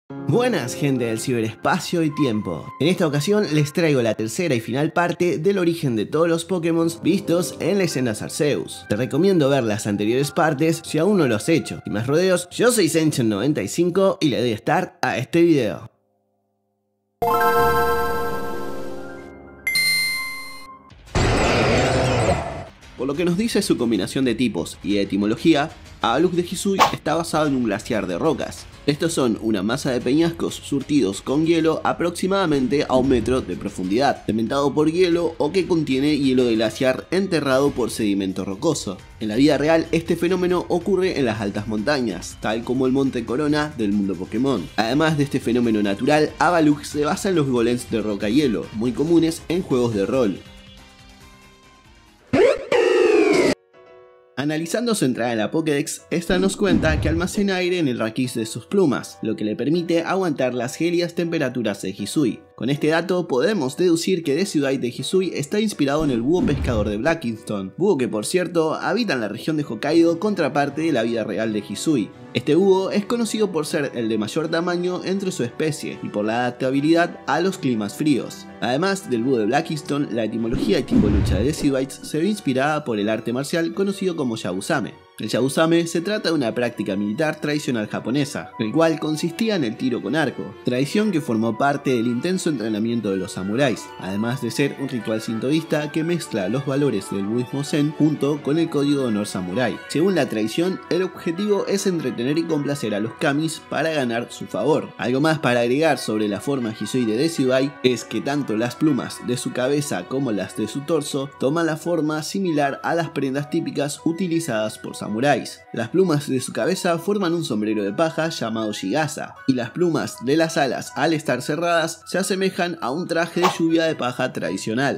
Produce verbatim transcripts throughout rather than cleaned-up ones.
Buenas gente del ciberespacio y tiempo. En esta ocasión les traigo la tercera y final parte del origen de todos los Pokémon vistos en Leyendas Arceus. Te recomiendo ver las anteriores partes si aún no lo has hecho. Sin más rodeos, yo soy Senchen noventa y cinco y le doy start a este video. Por lo que nos dice su combinación de tipos y etimología, Avalugg de Hisui está basado en un glaciar de rocas. Estos son una masa de peñascos surtidos con hielo aproximadamente a un metro de profundidad, cementado por hielo o que contiene hielo de glaciar enterrado por sedimento rocoso. En la vida real, este fenómeno ocurre en las altas montañas, tal como el Monte Corona del mundo Pokémon. Además de este fenómeno natural, Avalugg se basa en los golems de roca y hielo, muy comunes en juegos de rol. Analizando su entrada en la Pokédex, esta nos cuenta que almacena aire en el raquis de sus plumas, lo que le permite aguantar las gélidas temperaturas de Hisui. Con este dato podemos deducir que Decidueye de Hisui está inspirado en el búho pescador de Blackiston, búho que por cierto habita en la región de Hokkaido, contraparte de la vida real de Hisui. Este búho es conocido por ser el de mayor tamaño entre su especie y por la adaptabilidad a los climas fríos. Además del búho de Blackiston, la etimología y tipo lucha de Decidueye se ve inspirada por el arte marcial conocido como Yabusame. El Yabusame se trata de una práctica militar tradicional japonesa, el cual consistía en el tiro con arco, tradición que formó parte del intenso entrenamiento de los samuráis, además de ser un ritual sintoísta que mezcla los valores del budismo zen junto con el código de honor samurái. Según la tradición, el objetivo es entretener y complacer a los kamis para ganar su favor. Algo más para agregar sobre la forma Hisui de Decidueye es que tanto las plumas de su cabeza como las de su torso toman la forma similar a las prendas típicas utilizadas por samuráis. samuráis. Las plumas de su cabeza forman un sombrero de paja llamado Shigasa, y las plumas de las alas, al estar cerradas, se asemejan a un traje de lluvia de paja tradicional.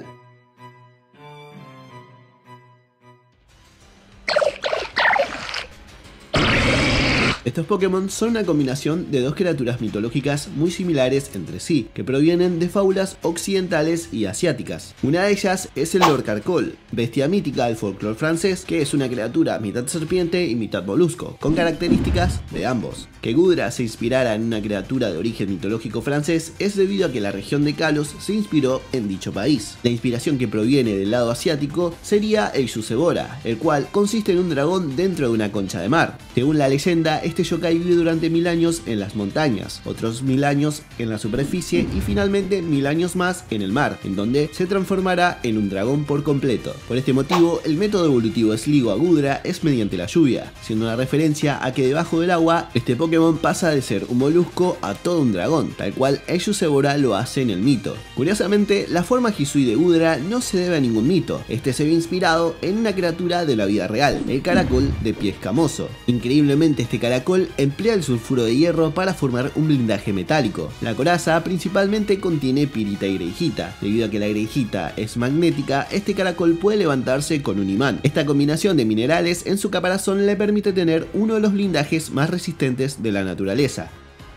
Estos Pokémon son una combinación de dos criaturas mitológicas muy similares entre sí, que provienen de fábulas occidentales y asiáticas. Una de ellas es el Lorcarcol, bestia mítica del folclore francés, que es una criatura mitad serpiente y mitad molusco, con características de ambos. Que Goodra se inspirara en una criatura de origen mitológico francés es debido a que la región de Kalos se inspiró en dicho país. La inspiración que proviene del lado asiático sería el Yusebora, el cual consiste en un dragón dentro de una concha de mar. Según la leyenda, este yokai vive durante mil años en las montañas, otros mil años en la superficie y finalmente mil años más en el mar, en donde se transformará en un dragón por completo. Por este motivo, el método evolutivo de Sligo a Goodra es mediante la lluvia, siendo una referencia a que debajo del agua, este Pokémon pasa de ser un molusco a todo un dragón, tal cual el Yusebora lo hace en el mito. Curiosamente, la forma Hisui de Goodra no se debe a ningún mito, este se ve inspirado en una criatura de la vida real, el caracol de pie escamoso. Increíblemente, este caracol emplea el sulfuro de hierro para formar un blindaje metálico. La coraza principalmente contiene pirita y greijita. Debido a que la greijita es magnética, este caracol puede levantarse con un imán. Esta combinación de minerales en su caparazón le permite tener uno de los blindajes más resistentes de la naturaleza.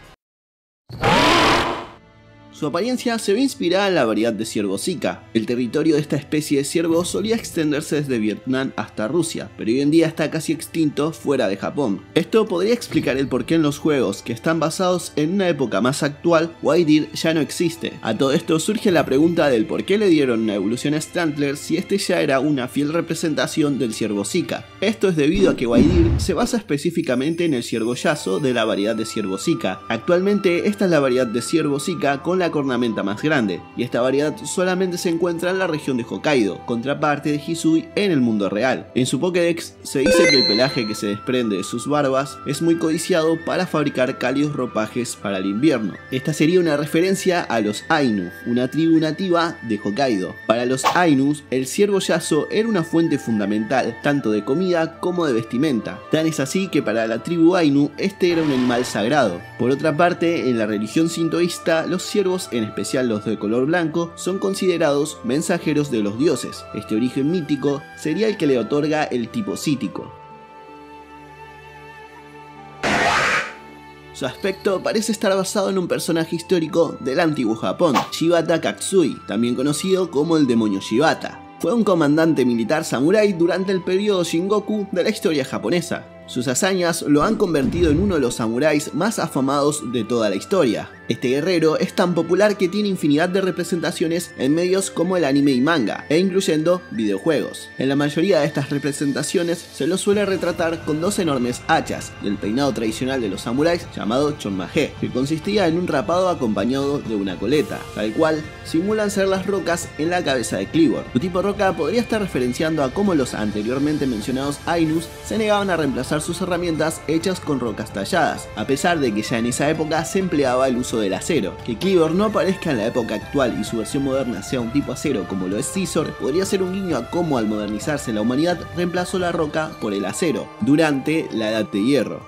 Su apariencia se ve inspirada en la variedad de ciervo Zika. El territorio de esta especie de ciervo solía extenderse desde Vietnam hasta Rusia, pero hoy en día está casi extinto fuera de Japón. Esto podría explicar el por qué en los juegos que están basados en una época más actual, Wydיר ya no existe. A todo esto surge la pregunta del por qué le dieron una evolución a Stantler si este ya era una fiel representación del ciervo Zika. Esto es debido a que Wydיר se basa específicamente en el ciervo Yazo de la variedad de ciervo Zika. Actualmente esta es la variedad de ciervo Zika con la cornamenta más grande, y esta variedad solamente se encuentra en la región de Hokkaido, contraparte de Hisui en el mundo real. En su Pokédex se dice que el pelaje que se desprende de sus barbas es muy codiciado para fabricar cálidos ropajes para el invierno. Esta sería una referencia a los Ainu, una tribu nativa de Hokkaido. Para los Ainus, el ciervo Yazo era una fuente fundamental tanto de comida como de vestimenta. Tan es así que para la tribu Ainu este era un animal sagrado. Por otra parte, en la religión sintoísta, los ciervos, en especial los de color blanco, son considerados mensajeros de los dioses. Este origen mítico sería el que le otorga el tipo cítico. Su aspecto parece estar basado en un personaje histórico del antiguo Japón, Shibata Katsui, también conocido como el demonio Shibata. Fue un comandante militar samurái durante el periodo Shingoku de la historia japonesa. Sus hazañas lo han convertido en uno de los samuráis más afamados de toda la historia. Este guerrero es tan popular que tiene infinidad de representaciones en medios como el anime y manga, e incluyendo videojuegos. En la mayoría de estas representaciones se lo suele retratar con dos enormes hachas y el peinado tradicional de los samuráis llamado chonmaje, que consistía en un rapado acompañado de una coleta, tal cual simulan ser las rocas en la cabeza de Cleavor. Su tipo roca podría estar referenciando a cómo los anteriormente mencionados Ainus se negaban a reemplazar sus herramientas hechas con rocas talladas, a pesar de que ya en esa época se empleaba el uso del acero. Que Cleavor no aparezca en la época actual y su versión moderna sea un tipo acero como lo es Scizor, podría ser un guiño a cómo al modernizarse la humanidad reemplazó la roca por el acero durante la Edad de Hierro.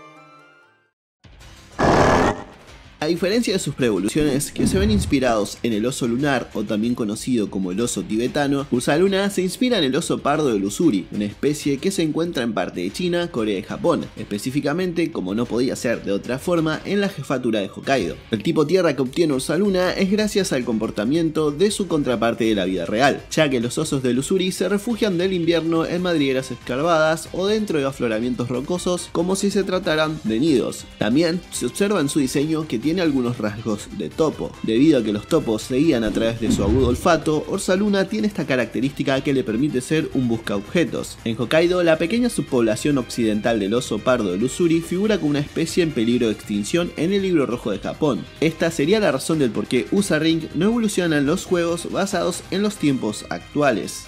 A diferencia de sus preevoluciones, que se ven inspirados en el oso lunar, o también conocido como el oso tibetano, Ursaluna se inspira en el oso pardo del Ussuri, una especie que se encuentra en parte de China, Corea y Japón, específicamente, como no podía ser de otra forma, en la jefatura de Hokkaido. El tipo tierra que obtiene Ursaluna es gracias al comportamiento de su contraparte de la vida real, ya que los osos del Ussuri se refugian del invierno en madrigueras escarbadas o dentro de afloramientos rocosos como si se trataran de nidos. También se observa en su diseño que tiene Tiene algunos rasgos de topo. Debido a que los topos se guían a través de su agudo olfato, Ursaluna tiene esta característica que le permite ser un buscaobjetos. En Hokkaido, la pequeña subpoblación occidental del oso pardo del Ussuri figura como una especie en peligro de extinción en el libro rojo de Japón. Esta sería la razón del por qué U S A Ring no evoluciona en los juegos basados en los tiempos actuales.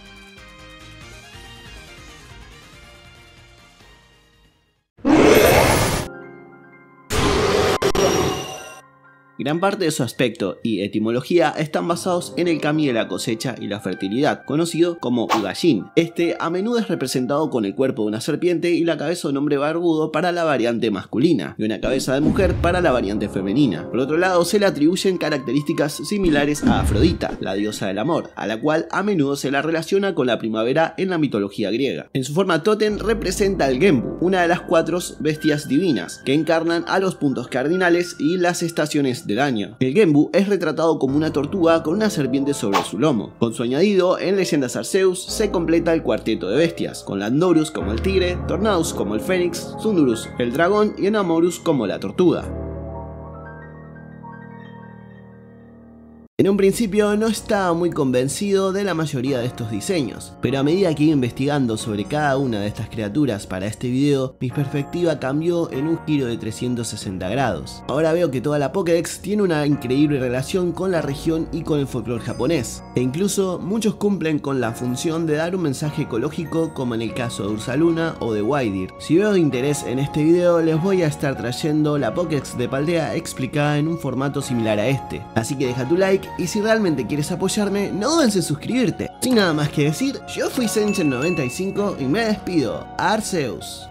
Gran parte de su aspecto y etimología están basados en el kami de la cosecha y la fertilidad, conocido como Ugajin. Este a menudo es representado con el cuerpo de una serpiente y la cabeza de un hombre barbudo para la variante masculina, y una cabeza de mujer para la variante femenina. Por otro lado, se le atribuyen características similares a Afrodita, la diosa del amor, a la cual a menudo se la relaciona con la primavera en la mitología griega. En su forma tótem representa al Genbu, una de las cuatro bestias divinas, que encarnan a los puntos cardinales y las estaciones del año. El Genbu es retratado como una tortuga con una serpiente sobre su lomo. Con su añadido, en Leyendas Arceus se completa el cuarteto de bestias, con Landorus como el tigre, Tornadus como el fénix, Sundurus el dragón y Enamorus como la tortuga. En un principio no estaba muy convencido de la mayoría de estos diseños, pero a medida que iba investigando sobre cada una de estas criaturas para este video, mi perspectiva cambió en un giro de trescientos sesenta grados. Ahora veo que toda la Pokédex tiene una increíble relación con la región y con el folclore japonés, e incluso muchos cumplen con la función de dar un mensaje ecológico, como en el caso de Ursaluna o de Wydיר. Si veo de interés en este video, les voy a estar trayendo la Pokédex de Paldea explicada en un formato similar a este, así que deja tu like. Y si realmente quieres apoyarme, no dudes en suscribirte. Sin nada más que decir, yo fui Senchen noventa y cinco y me despido. Arceus.